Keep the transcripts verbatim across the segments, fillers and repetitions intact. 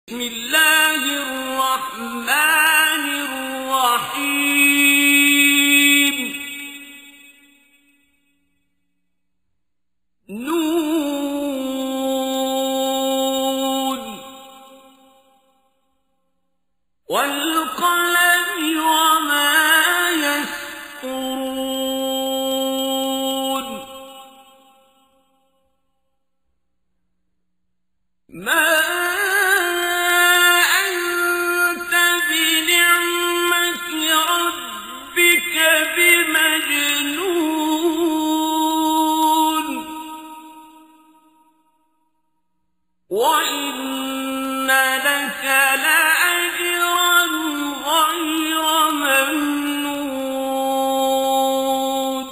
بسم الله الرحمن الرحيم نون والقلم وما يسطرون ما وَإِنَّ لَكَ لَأَجْرًا غَيْرَ مَمْنُونٍ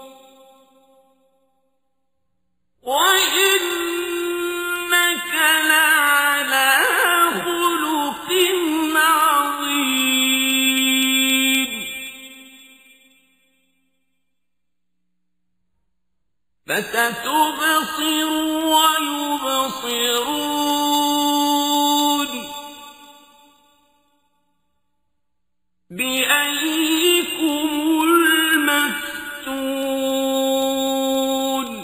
وَإِنَّكَ لَعَلَىٰ خُلُقٍ عَظِيمٍ فَسَتُبْصِرُ وَيُبْصِرُونَ بِأَييِّكُمُ الْمَفْتُونُ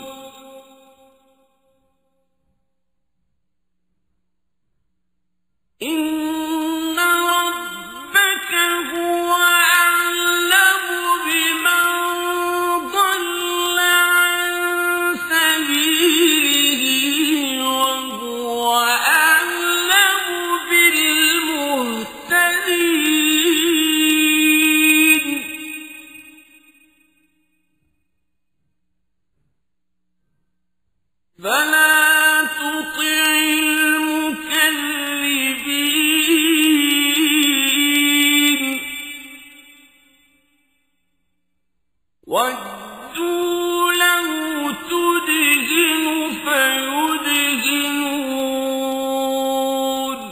إِنَّ رَبَّكَ هُوَ أَعْلَمُ بِمَن ضَلَّ عَن سَبِيلِهِ وَهُوَ أَعْلَمُ بِالْمُهْتَدِينَ فَلَا تُطِعِ الْمُكَذِّبِينَ وَدُّوا لَوْ تُدْهِنُ فَيُدْهِنُونَ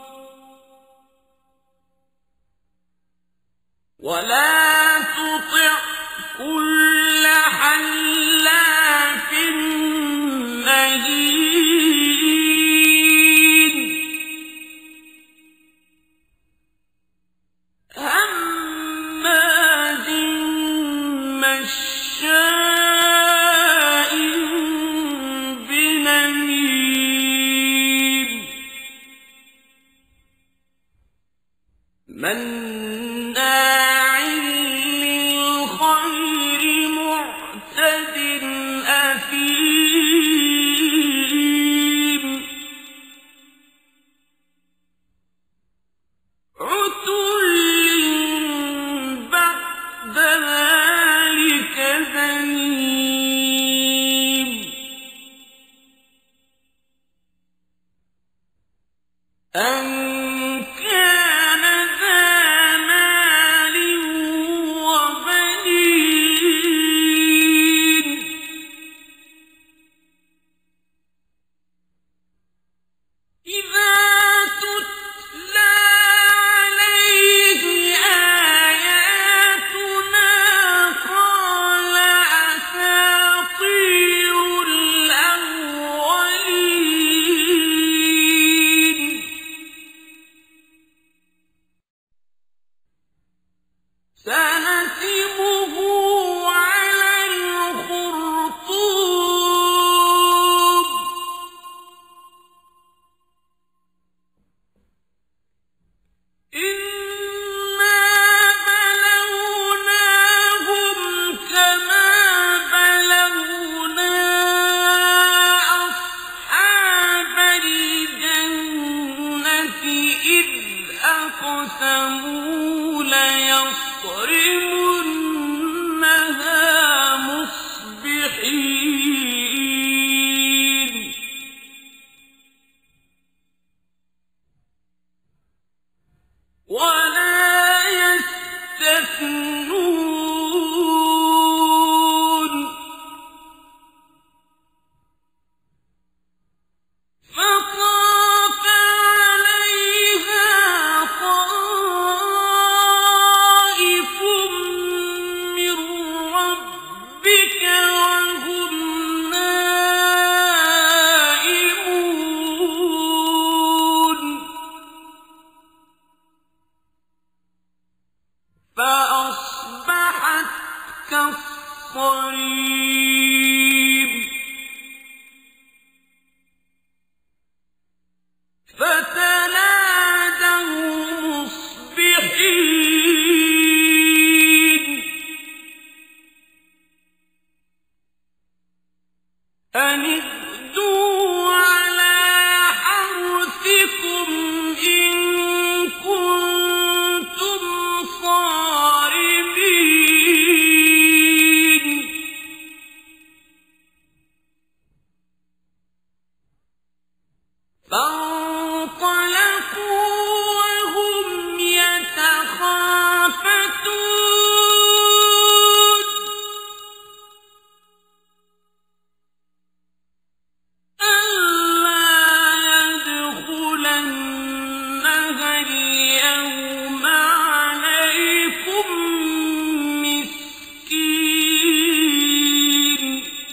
وَلَا تُطِعْ كُلَّ حَلَّافٍ مَّهِينٍ هَمَّازٍ مَّشَّاءٍ بِنَمِيمٍ مَّنَّاعٍ لِّلْخَيْرِ مُعْتَدٍ أَثِيمٍ عُتُلٍّ بَعْدَ ذَٰلِكَ زَنِيمٍ أَن كَانَ ذَا مَالٍ وَبَنِينَ إِذَا تُتْلَىٰ عَلَيْهِ آيَاتُنَا قَالَ أَسَاطِيرُ الْأَوَّلِينَ سَنَسِمُهُ عَلَى الْخُرْطُومِ إِنَّا بَلَوْنَاهُمْ كَمَا بَلَوْنَا أَصْحَابَ الْجَنَّةِ إِذْ أَقْسَمُوا لَيَصْرِمُنَّهَا مُصْبِحِينَ وَلَا يَسْتَثْنُونَ فَطَافَ عَلَيْهَا طَائِفٌ اليوم عليكم مسكين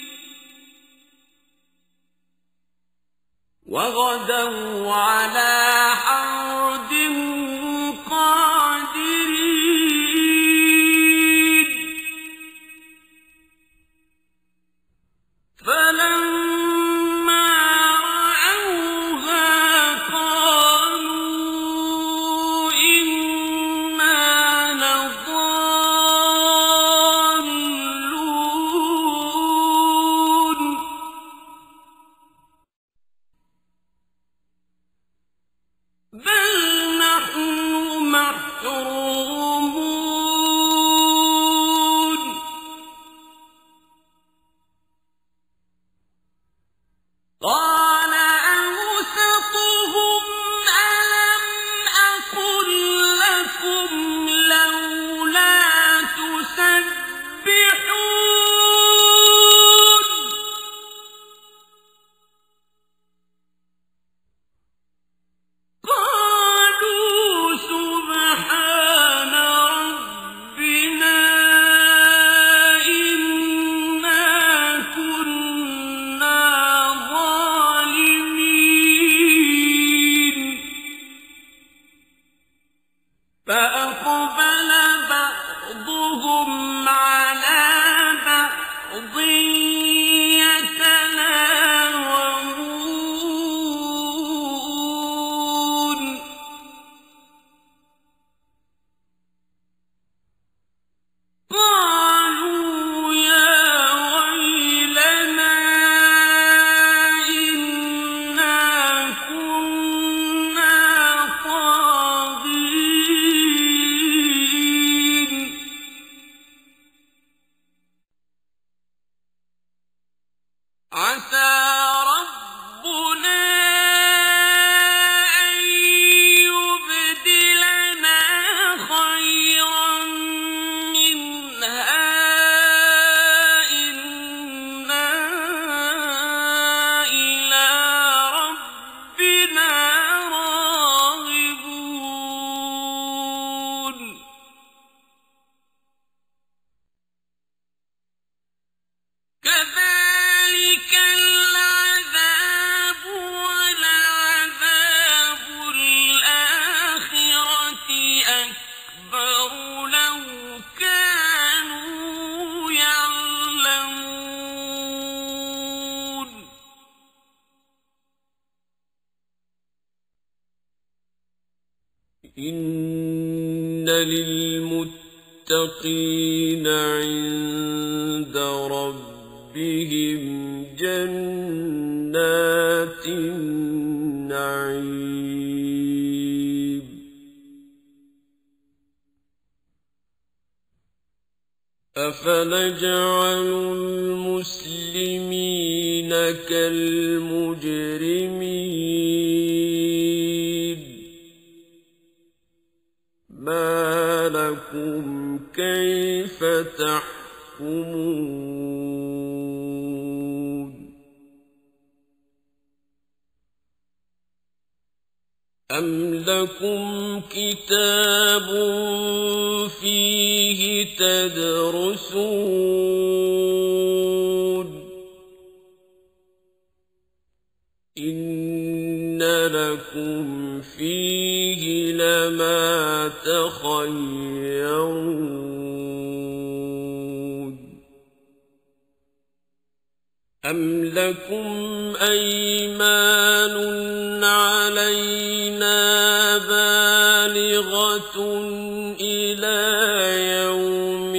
وغدوا على حرد قادرين فلما رأوها قالوا إنا لضالون بل نحن محرومون قال أوسطهم ألم أقل لكم لولا تسبحون قالوا سبحان ربنا إنا كنا ظالمين فأقبل بعضهم على بعض يتلاومون قالوا يا ويلنا إنا كنا طاغين عسى ربنا أن يبدلنا خيرا منها إنا إلى ربنا راغبون كذلك العذاب ولعذاب الآخرة أكبر لو كانوا يعلمون إن للمتقين عند ربهم جنات النعيم أفنجعل المسلمين كالمجرمين ما لكم كيف تحكمون أم لكم كتاب فيه تدرسون إن لكم فيه لما تخيرون أم لكم أيمان علينا بالغة إلى يوم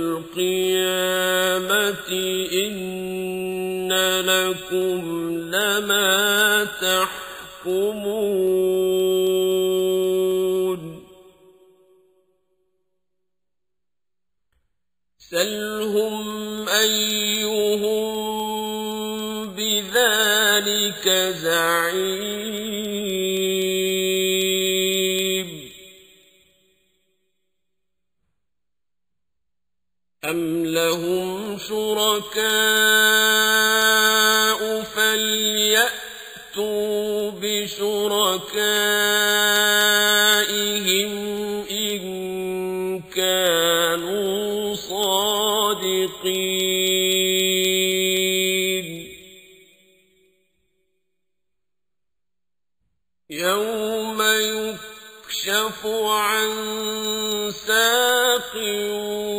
القيامة إن لكم لما تحكمون سلهم أيهم بذلك زعيم أم لهم شركاء فليأتوا بشركائهم إن كانوا صادقين يوم يكشف عن ساق